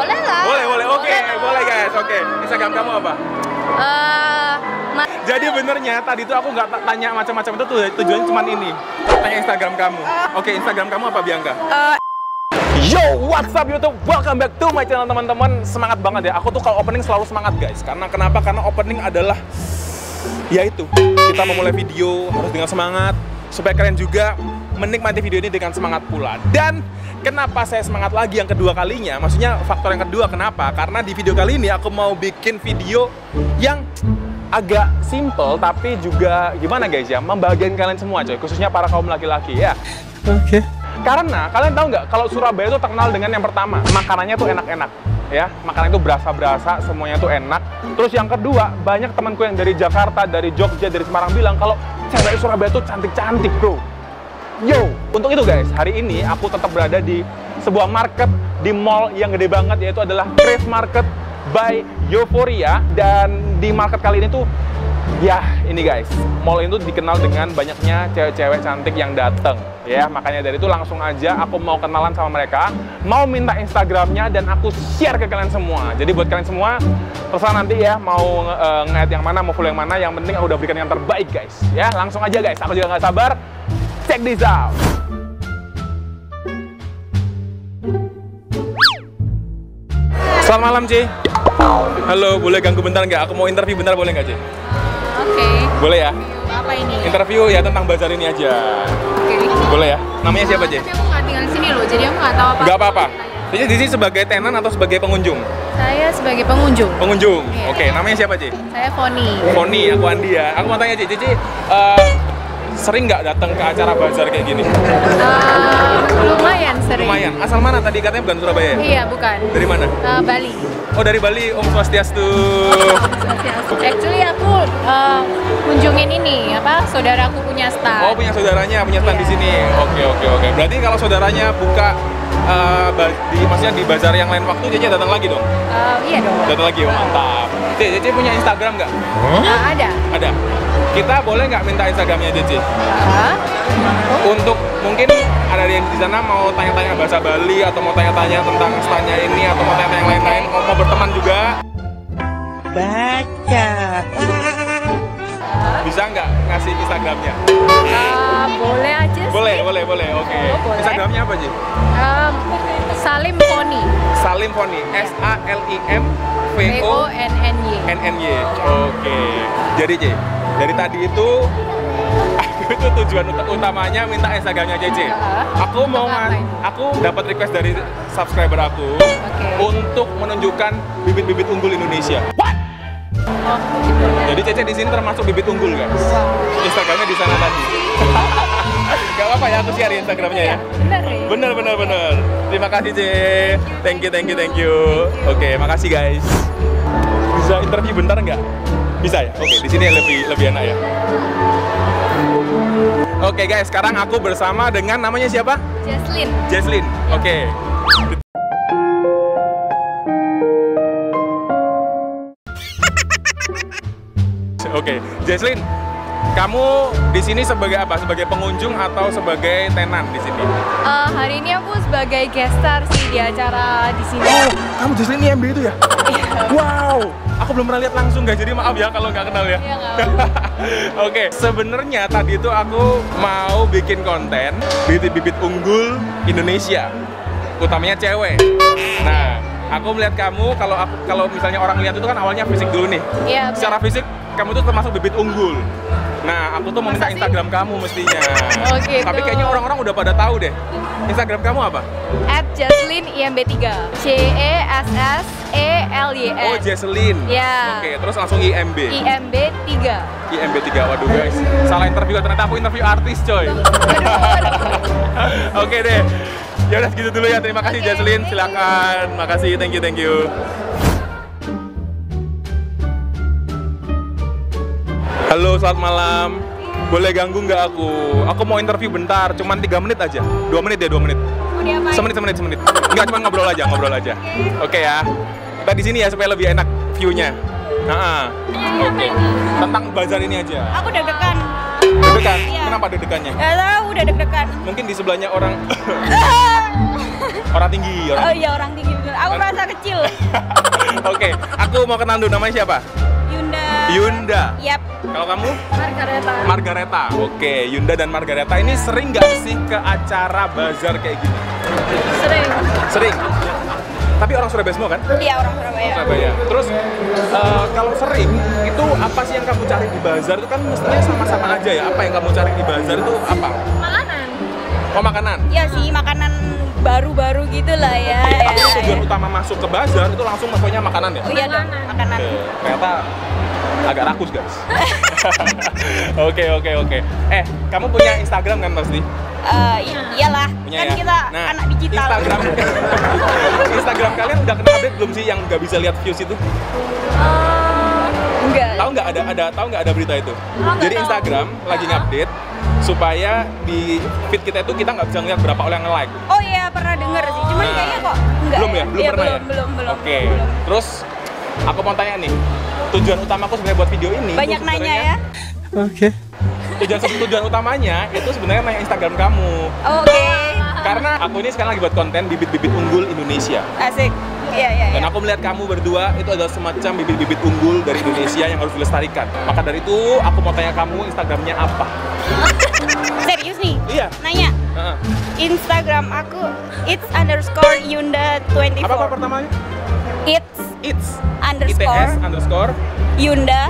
Boleh lah. Boleh. Oke, boleh guys. Oke. Instagram kamu apa? Jadi benernya tadi tuh aku nggak tanya macam-macam itu tujuannya cuma ini. Tanya Instagram kamu. Oke, Instagram kamu apa, Bianca? Yo, what's up YouTube? Welcome back to my channel teman-teman. Semangat banget ya. Aku tuh kalau opening selalu semangat guys. Kenapa? Karena opening adalah yaitu kita memulai video harus dengan semangat supaya kalian juga menikmati video ini dengan semangat pula. Dan kenapa saya semangat lagi yang kedua kalinya? Maksudnya faktor yang kedua kenapa? Karena di video kali ini aku mau bikin video yang agak simple tapi juga gimana guys ya, membahagiakan kalian semua coy, khususnya para kaum laki-laki ya. Oke. Karena kalian tahu nggak kalau Surabaya itu terkenal dengan yang pertama, makanannya tuh enak-enak ya, makanan itu berasa-berasa, semuanya tuh enak. Terus yang kedua, banyak temanku yang dari Jakarta, dari Jogja, dari Semarang bilang kalau cewek Surabaya tuh cantik-cantik bro. Yo, untuk itu guys, hari ini aku tetap berada di sebuah market di mall yang gede banget, yaitu adalah Crave Market by Euphoria. Dan di market kali ini tuh, ya ini guys, mall itu dikenal dengan banyaknya cewek-cewek cantik yang datang. Ya, makanya dari itu langsung aja aku mau kenalan sama mereka, mau minta Instagramnya dan aku share ke kalian semua. Jadi buat kalian semua, terserah nanti ya mau nge-add yang mana, mau follow yang mana, yang penting aku udah berikan yang terbaik guys. Ya, langsung aja guys, aku juga nggak sabar. Check this out. Selamat malam, Ci. Halo, boleh ganggu bentar nggak? Aku mau interview bentar, boleh nggak, Ci? Oke. Boleh ya? Apa ini? Interview ya tentang bazar ini aja. Oke. Boleh ya? Namanya siapa, Ci? Tapi aku nggak tinggal di sini loh, jadi aku nggak tahu apa. Nggak apa-apa. Jadi di sini sebagai tenan atau sebagai pengunjung? Saya sebagai pengunjung. Pengunjung. Iya. Oke, namanya siapa, Ci? Saya Foni. Foni, aku Andi ya. Aku mau tanya, Ci, sering nggak datang ke acara bazar kayak gini? Lumayan sering. Lumayan. Asal mana tadi katanya bukan Surabaya ya? Iya, bukan. Dari mana? Bali. Oh, dari Bali. Om Swastiastu. Actually aku kunjungin ini saudaraku punya stand. Oh, punya saudaranya punya stand Iya. di sini. Oke. Berarti kalau saudaranya buka maksudnya di bazar yang lain waktu, Cece datang lagi dong? Iya dong. Datang lagi, oh, mantap. Cece punya Instagram nggak? Ada. Ada. Kita boleh nggak minta Instagramnya Cece? Untuk mungkin ada yang di sana mau tanya-tanya bahasa Bali atau mau tanya-tanya tentang standnya ini atau mau tanya-tanya yang lain-lain, mau berteman juga. Baca. Bisa nggak ngasih Instagramnya? Boleh aja sih. Boleh. Oke. Boleh. Instagramnya apa, Ci? Salim Foni. Salim Foni. SALIMVONNY. VONNY. Oke. Jadi, Ci, dari tadi itu aku itu tujuan utamanya minta Instagramnya Cece. Aku mau aku dapat request dari subscriber aku untuk menunjukkan bibit-bibit unggul Indonesia. Oh, gitu. Jadi Cece di sini termasuk bibit unggul, guys. Instagramnya di sana tadi. Gak apa-apa ya, aku share Instagramnya ya. Bener. Bener. Terima kasih, Ce. Thank you. Oke, makasih guys. Bisa interview bentar nggak? Bisa ya? Oke, di sini lebih enak ya. Oke guys, sekarang aku bersama dengan namanya siapa? Jesslyn. Oke. Oke, Jesslyn, kamu di sini sebagai apa? Sebagai pengunjung atau sebagai tenan di sini? Hari ini aku sebagai guest star sih di acara di sini. Oh, kamu Jesslyn IMB itu ya? Wow, aku belum pernah lihat langsung guys, jadi maaf ya kalau nggak kenal ya. Iya, nggak. Oke, sebenarnya tadi itu aku mau bikin konten bibit-bibit unggul Indonesia, utamanya cewek. Nah, aku melihat kamu, kalau misalnya orang lihat itu kan awalnya fisik dulu nih. Iya. Secara fisik kamu tuh termasuk bibit unggul. Nah, aku tuh mau minta Instagram kamu mestinya. Oh, gitu. Tapi kayaknya orang-orang udah pada tahu deh. Instagram kamu apa? @JesslynIMB3. JESSELYN. Oh, Jesslyn. Ya. Oke, terus langsung IMB. IMB3. IMB3. Waduh guys, salah interview, ternyata aku interview artis coy. Oke deh. Ya udah segitu dulu ya. Terima kasih Jesslyn. Silakan. Makasih. Thank you. Halo, selamat malam. Boleh ganggu nggak aku? Aku mau interview bentar, cuman 3 menit aja. 2 menit ya, 2 menit. Mau diapain? Semenit. Enggak, cuma ngobrol aja. Oke ya. Kita di sini ya supaya lebih enak view-nya. Oke. Tentang bazar ini aja. Aku deg-degan. Deg-degan? Iya. Kenapa deg-degannya? Udah deg-degan. Mungkin di sebelahnya orang Orang tinggi. Oh iya, orang tinggi bener. Aku merasa kecil. Oke, aku mau kenal dulu, namanya siapa? Yunda. Yap. Kalau kamu? Margareta. Margareta. Oke, Yunda dan Margareta ini sering nggak sih ke acara bazar kayak gini? Sering. Tapi orang Surabaya semua kan? Iya, orang Surabaya. Terus kalau sering, itu apa sih yang kamu cari di bazar? Itu kan mestinya sama-sama aja ya. Apa yang kamu cari di bazar itu apa? Makanan. Oh, makanan? Iya sih, makanan baru-baru gitu lah ya. Tapi tujuan utama masuk ke bazar itu langsung pokoknya makanan ya? Oh iya dong, makanan. Oke, ternyata agak rakus guys. Oke. Kamu punya Instagram kan pasti? Iyalah, Punya kan ya? kita anak digital. Instagram kalian udah kena update belum sih yang nggak bisa lihat views itu? Enggak. Tahu nggak ada berita itu? Jadi Instagram lagi ngupdate supaya di feed kita itu kita nggak bisa ngeliat berapa orang yang nge-like. Oh iya, pernah denger sih. Cuman kayaknya kok enggak. Belum ya? Belum pernah ya? Belum. Oke. Terus aku mau tanya nih, tujuan utamaku sebenarnya buat video ini Banyak tuh nanya sebenarnya- ya. Oke. Tujuan utamanya itu sebenarnya nanya Instagram kamu. Oke. Karena aku ini sekarang lagi buat konten bibit-bibit unggul Indonesia. Asik. Iya. Dan aku melihat kamu berdua itu adalah semacam bibit-bibit unggul dari Indonesia yang harus dilestarikan. Maka dari itu aku mau tanya kamu Instagramnya apa? Serius nih? Iya. Nanya. Heeh. Instagram aku its_Yunda24. Apa pertamanya? It's It's underscore _Yunda Yunda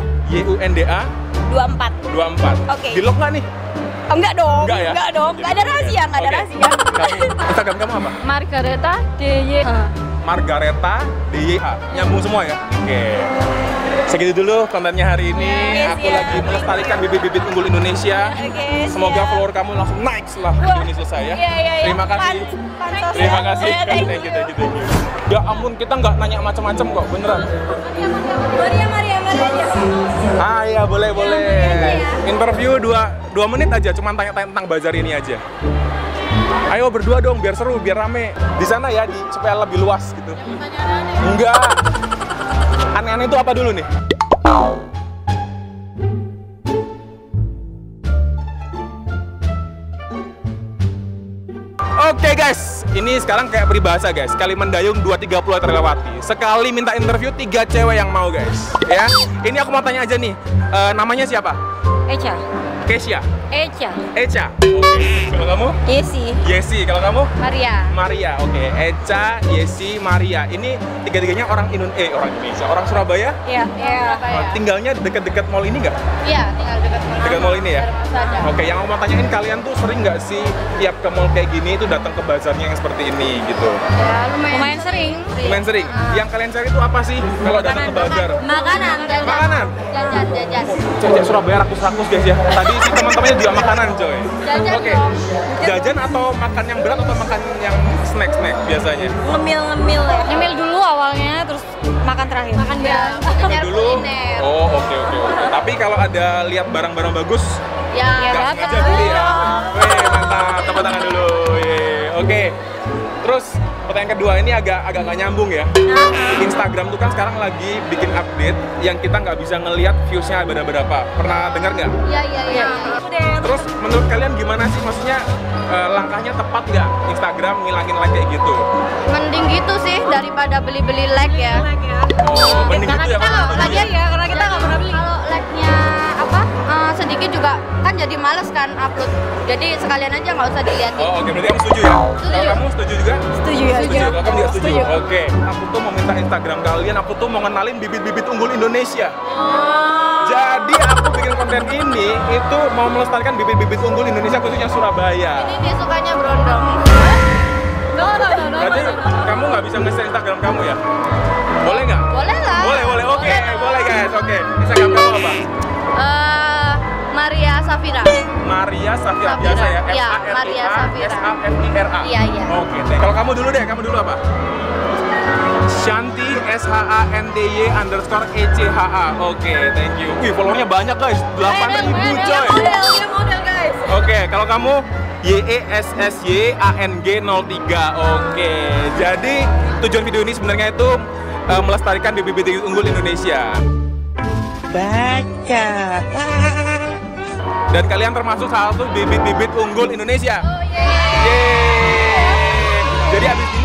24. 24. Oke. Di lock nggak nih? Oh, enggak dong. Enggak ya? Enggak dong. Enggak ada rahasia, enggak ada Oke. rahasia. Instagram kamu apa? Margareta DY. Margareta DYH. Nyambung semua ya? Oke. Segitu dulu kontennya hari ini. Yes, Aku ya. lagi melestarikan bibit-bibit unggul Indonesia. Oke, Semoga siap. follower kamu langsung naik setelah video ini selesai ya. Iya. Terima kasih. Pansos Terima ya. kasih. Thank Thank you. you. Ya ampun, kita nggak nanya macam-macam kok, beneran. Maria aja. Ah ya, boleh. Interview 2 menit aja, cuma tanya-tanya tentang bazar ini aja. Ayo berdua dong, biar seru, biar rame. Di sana ya, supaya lebih luas gitu. Enggak. Aneh-aneh itu apa dulu nih? Oke guys, ini sekarang kayak peribahasa guys. Sekali mendayung 2-3 pulau terlewati. Sekali minta interview 3 cewek yang mau guys. Ya, ini aku mau tanya aja nih. Namanya siapa? Echa. Kesia. Echa. Oke. Kalau kamu? Yesi. Kalau kamu? Maria. Oke. Echa, Yesi, Maria. Ini tiga-tiganya orang Indonesia. Orang Surabaya. Iya. Tinggalnya dekat-dekat mall ini nggak? Iya, tinggal dekat mall. Dekat mall ini ya? Saja. Oke, yang aku mau tanyain, kalian tuh sering nggak sih tiap ke mall kayak gini itu datang ke bazarnya yang seperti ini gitu? Ya, lumayan sering. Lumayan sering. Yang kalian cari itu apa sih kalau datang ke bazar? Makanan. Makanan. Jajan. Cewek Surabaya rakus-rakus guys ya. Tadi sih teman-temannya juga makanan coy. Jajan Oke. dong. Jajan atau makan yang berat atau makan yang snack biasanya? Ngemil ya. Nyemil dulu awalnya, terus makan terakhir. Makan Makan dulu. Oh, oke. Tapi kalau ada lihat barang-barang bagus, Ya, nggak sengaja beli ya. Wih, mantap. Tepuk tangan dulu. Oke. Terus pertanyaan kedua ini agak nggak nyambung ya. Instagram tuh kan sekarang lagi bikin update yang kita nggak bisa ngelihat viewsnya berapa. Pernah dengar nggak? Iya. Terus menurut kalian gimana sih? Maksudnya langkahnya tepat nggak Instagram ngilangin like kayak gitu? Mending gitu sih daripada beli-beli like ya. Oh, mending Karena gitu ya. kita nggak Mas? belajar ya, karena kita nggak pernah beli. Kalau like-nya sedikit juga kan jadi males kan upload. Jadi sekalian aja nggak usah dilihatin. Oh, oke. Berarti kamu setuju ya? Setuju. Kalau kamu setuju juga? Setuju ya. Kalau kamu juga setuju? Oke. Aku tuh mau minta Instagram kalian, aku tuh mau ngenalin bibit-bibit unggul Indonesia. Jadi aku bikin konten ini itu mau melestarikan bibit-bibit unggul Indonesia khususnya Surabaya. Ini dia sukanya berondong. No. Berarti kamu nggak bisa nge-share Instagram kamu ya? Boleh nggak? Boleh lah. Boleh. Oke, boleh guys. Oke. Instagram kamu apa? Maria Safira. Maria Safira. Safira. Biasa ya? Iya, Maria Safira. Safira. Iya. Oke. Kalau kamu dulu deh. Kamu dulu apa? Shanti SHANTY_ECHA. Oke, thank you. Wih, followernya banyak guys. 8.000 coy. Dia model guys. Oke, kalau kamu YESSYANG03. Oke, jadi tujuan video ini sebenarnya itu melestarikan bibit-bibit unggul Indonesia. Baca. Dan kalian termasuk salah satu bibit-bibit unggul Indonesia. Yeay. Jadi abis ini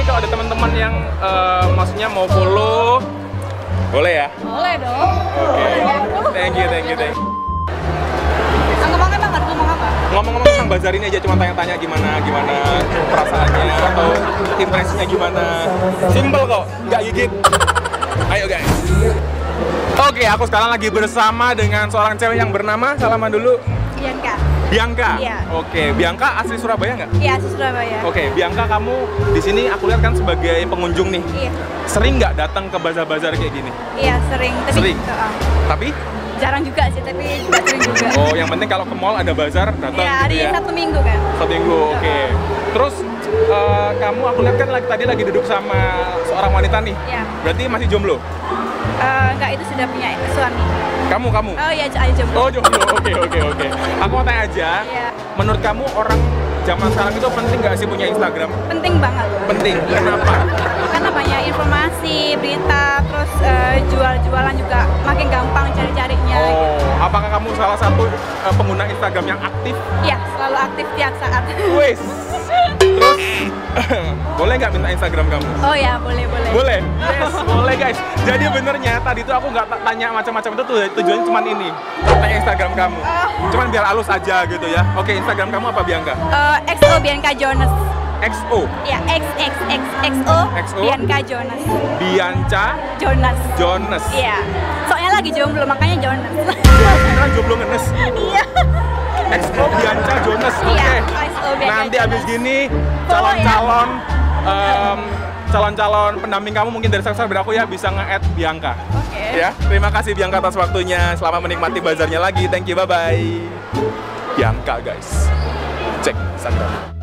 kalau ada teman-teman yang maksudnya mau follow, boleh ya? Boleh dong. Oke. Thank you. Ngomongnya banget, ngomong apa? Ngomong-ngomong tentang bazar ini aja, cuma tanya-tanya gimana perasaannya atau impresinya gimana. Simple kok, nggak gigit. Ayo guys. Oke, aku sekarang lagi bersama dengan seorang cewek yang bernama, salaman dulu. Bianca. Iya. Oke, Bianca asli Surabaya nggak? Iya, asli Surabaya. Oke, Bianca, kamu di sini aku lihat kan sebagai pengunjung nih. Iya. Sering nggak datang ke bazar-bazar kayak gini? Iya, sering. Sering. Tapi? Jarang juga sih, tapi nggak sering juga. Oh, yang penting kalau ke mall ada bazar datang. Iya, hari gitu ya? Sabtu Minggu kan. Sabtu Minggu, oke. Terus kamu aku lihat kan tadi lagi duduk sama seorang wanita nih. Iya. Berarti masih jomblo? Enggak, itu sudah punya suami. Kamu? Oh iya, aja jomblo. Oh, jomblo. Oke. Aku mau tanya aja. Iya. Menurut kamu orang zaman sekarang itu penting nggak sih punya Instagram? Penting banget. Penting. Kenapa? Karena banyak informasi, berita, terus jual-jualan juga makin gampang cari-carinya. Oh, apakah kamu salah satu pengguna Instagram yang aktif? Iya, selalu aktif tiap saat. Wes. Terus boleh nggak minta Instagram kamu? Oh ya, boleh. Boleh? Yes, boleh guys. Jadi benernya tadi tuh aku nggak tanya macam-macam itu tujuannya cuma ini. Tanya Instagram kamu. Cuman biar halus aja gitu ya. Oke, Instagram kamu apa, Bianca? XO Bianca Jonas. XO. Ya, XO Bianca Jonas. Bianca Jonas. Iya. Soalnya lagi jomblo, makanya Jonas. Beneran jomblo ngenes. Iya. XO Bianca Jonas. Oke. Iya, XO Bianca Nanti Jonas. abis gini Follow ya. calon-calon pendamping kamu mungkin dari subscriber aku ya bisa nge-add Bianca. Oke. Ya, terima kasih Bianca atas waktunya. Selamat menikmati bazarnya lagi. Thank you, bye-bye. Bianca guys. Cek Instagram.